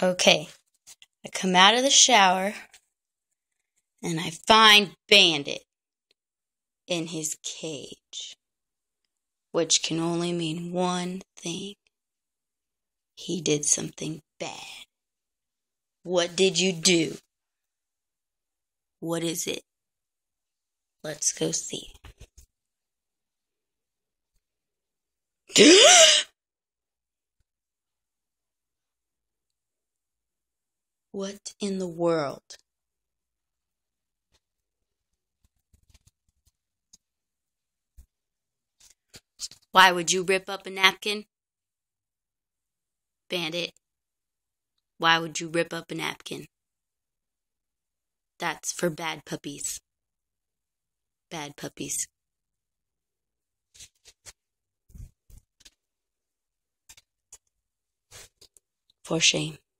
Okay, I come out of the shower and I find Bandit in his cage, which can only mean one thing. He did something bad. What did you do? What is it? Let's go see. What in the world? Why would you rip up a napkin? Bandit, why would you rip up a napkin? That's for bad puppies. Bad puppies. For shame.